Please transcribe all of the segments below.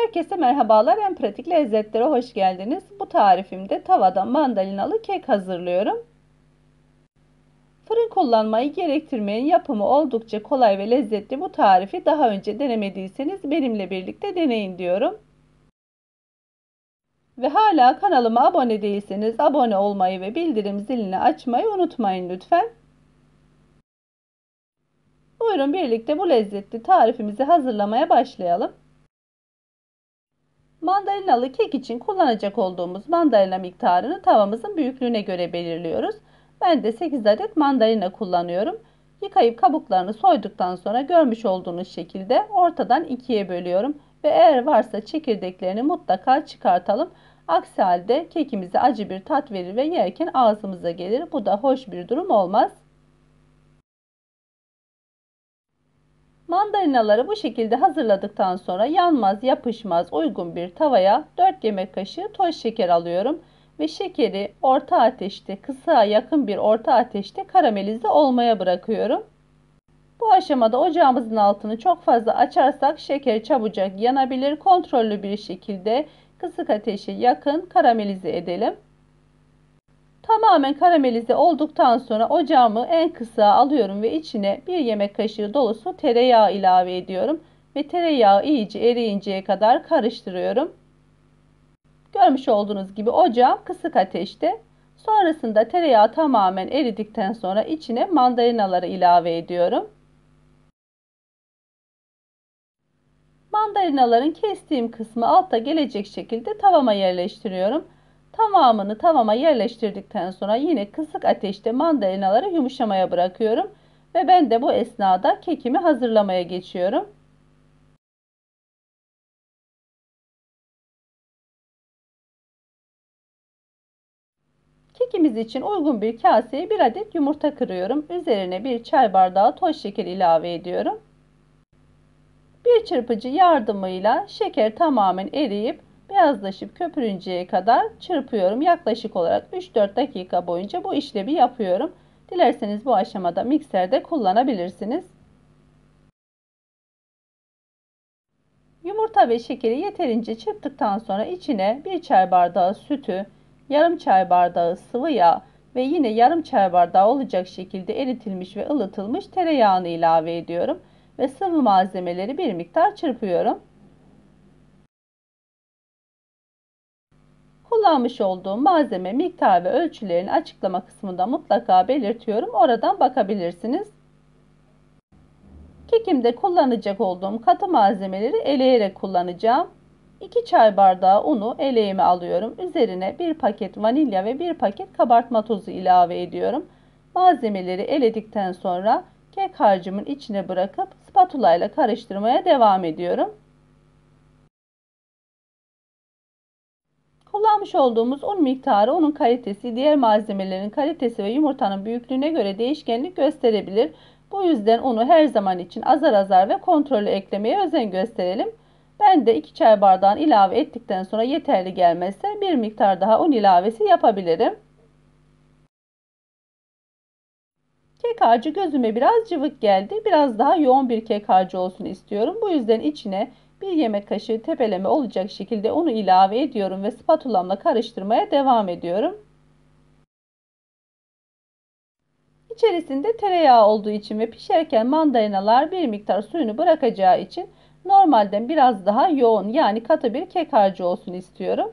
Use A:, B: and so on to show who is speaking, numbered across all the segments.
A: Herkese merhabalar. En pratik lezzetlere hoş geldiniz. Bu tarifimde tavada mandalinalı kek hazırlıyorum. Fırın kullanmayı gerektirmeyen, yapımı oldukça kolay ve lezzetli bu tarifi daha önce denemediyseniz benimle birlikte deneyin diyorum. Ve hala kanalıma abone değilseniz abone olmayı ve bildirim zilini açmayı unutmayın lütfen. Buyurun birlikte bu lezzetli tarifimizi hazırlamaya başlayalım. Mandalinalı kek için kullanacak olduğumuz mandalina miktarını tavamızın büyüklüğüne göre belirliyoruz. Ben de 8 adet mandalina kullanıyorum. Yıkayıp kabuklarını soyduktan sonra görmüş olduğunuz şekilde ortadan ikiye bölüyorum. Ve eğer varsa çekirdeklerini mutlaka çıkartalım. Aksi halde kekimize acı bir tat verir ve yerken ağzımıza gelir. Bu da hoş bir durum olmaz. Mandalinaları bu şekilde hazırladıktan sonra yanmaz, yapışmaz uygun bir tavaya 4 yemek kaşığı toz şeker alıyorum ve şekeri orta ateşte, kısığa yakın bir orta ateşte karamelize olmaya bırakıyorum. Bu aşamada ocağımızın altını çok fazla açarsak şeker çabucak yanabilir. Kontrollü bir şekilde kısık ateşe yakın karamelize edelim. Tamamen karamelize olduktan sonra ocağımı en kısığa alıyorum ve içine 1 yemek kaşığı dolusu tereyağı ilave ediyorum. Ve tereyağı iyice eriyinceye kadar karıştırıyorum. Görmüş olduğunuz gibi ocağım kısık ateşte. Sonrasında tereyağı tamamen eridikten sonra içine mandalinaları ilave ediyorum. Mandalinaların kestiğim kısmı altta gelecek şekilde tavama yerleştiriyorum. Tamamını tavama yerleştirdikten sonra yine kısık ateşte mandalinaları yumuşamaya bırakıyorum. Ve ben de bu esnada kekimi hazırlamaya geçiyorum. Kekimiz için uygun bir kaseye 1 adet yumurta kırıyorum. Üzerine 1 çay bardağı toz şeker ilave ediyorum. Bir çırpıcı yardımıyla şeker tamamen eriyip beyazlaşıp köpürünceye kadar çırpıyorum. Yaklaşık olarak 3-4 dakika boyunca bu işlemi yapıyorum. Dilerseniz bu aşamada mikserde kullanabilirsiniz. Yumurta ve şekeri yeterince çırptıktan sonra içine 1 çay bardağı sütü, yarım çay bardağı sıvı yağ ve yine yarım çay bardağı olacak şekilde eritilmiş ve ılıtılmış tereyağını ilave ediyorum. Ve sıvı malzemeleri bir miktar çırpıyorum. Kullanmış olduğum malzeme miktar ve ölçülerini açıklama kısmında mutlaka belirtiyorum. Oradan bakabilirsiniz. Kekimde kullanacak olduğum katı malzemeleri eleyerek kullanacağım. 2 çay bardağı unu eleğime alıyorum. Üzerine 1 paket vanilya ve 1 paket kabartma tozu ilave ediyorum. Malzemeleri eledikten sonra kek harcımın içine bırakıp spatula ile karıştırmaya devam ediyorum. Kullanmış olduğumuz un miktarı, unun kalitesi, diğer malzemelerin kalitesi ve yumurtanın büyüklüğüne göre değişkenlik gösterebilir. Bu yüzden unu her zaman için azar azar ve kontrollü eklemeye özen gösterelim. Ben de 2 çay bardağını ilave ettikten sonra yeterli gelmezse bir miktar daha un ilavesi yapabilirim. Kek harcı gözüme biraz cıvık geldi. Biraz daha yoğun bir kek harcı olsun istiyorum. Bu yüzden içine 1 yemek kaşığı tepeleme olacak şekilde unu ilave ediyorum ve spatulamla karıştırmaya devam ediyorum. İçerisinde tereyağı olduğu için ve pişerken mandalinalar bir miktar suyunu bırakacağı için normalden biraz daha yoğun, yani katı bir kek harcı olsun istiyorum.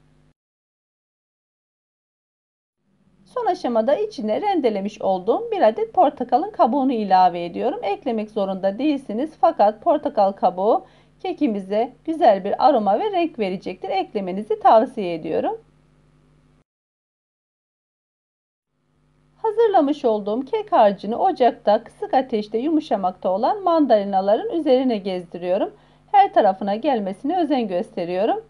A: Son aşamada içine rendelemiş olduğum 1 adet portakalın kabuğunu ilave ediyorum. Eklemek zorunda değilsiniz, fakat portakal kabuğu kekimize güzel bir aroma ve renk verecektir. Eklemenizi tavsiye ediyorum. Hazırlamış olduğum kek harcını ocakta kısık ateşte yumuşamakta olan mandalinaların üzerine gezdiriyorum. Her tarafına gelmesine özen gösteriyorum.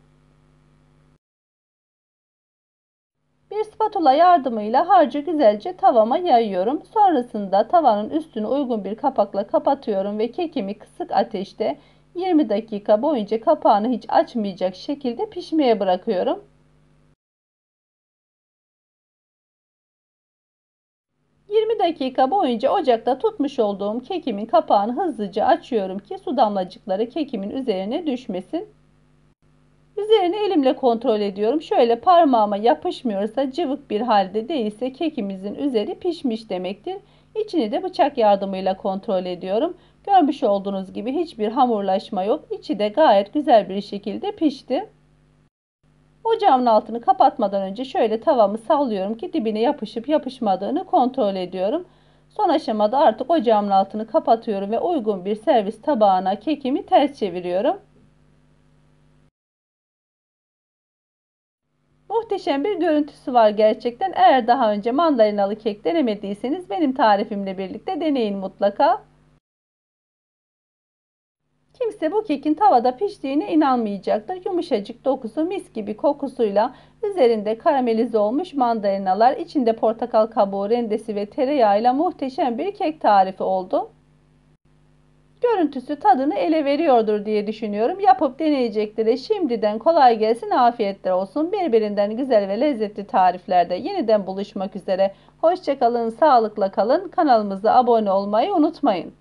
A: Bir spatula yardımıyla harcı güzelce tavama yayıyorum. Sonrasında tavanın üstünü uygun bir kapakla kapatıyorum ve kekimi kısık ateşte 20 dakika boyunca kapağını hiç açmayacak şekilde pişmeye bırakıyorum. 20 dakika boyunca ocakta tutmuş olduğum kekimin kapağını hızlıca açıyorum ki su damlacıkları kekimin üzerine düşmesin. Üzerini elimle kontrol ediyorum. Şöyle parmağıma yapışmıyorsa, cıvık bir halde değilse kekimizin üzeri pişmiş demektir. İçini de bıçak yardımıyla kontrol ediyorum. Görmüş olduğunuz gibi hiçbir hamurlaşma yok. İçi de gayet güzel bir şekilde pişti. Ocağımın altını kapatmadan önce şöyle tavamı sallıyorum ki dibine yapışıp yapışmadığını kontrol ediyorum. Son aşamada artık ocağımın altını kapatıyorum ve uygun bir servis tabağına kekimi ters çeviriyorum. Muhteşem bir görüntüsü var gerçekten. Eğer daha önce mandalinalı kek denemediyseniz benim tarifimle birlikte deneyin mutlaka. Kimse bu kekin tavada piştiğine inanmayacaktır. Yumuşacık dokusu, mis gibi kokusuyla, üzerinde karamelize olmuş mandalinalar, içinde portakal kabuğu rendesi ve tereyağıyla muhteşem bir kek tarifi oldu. Görüntüsü tadını ele veriyordur diye düşünüyorum. Yapıp deneyeceklere şimdiden kolay gelsin, afiyetler olsun. Birbirinden güzel ve lezzetli tariflerde yeniden buluşmak üzere. Hoşça kalın, sağlıkla kalın. Kanalımıza abone olmayı unutmayın.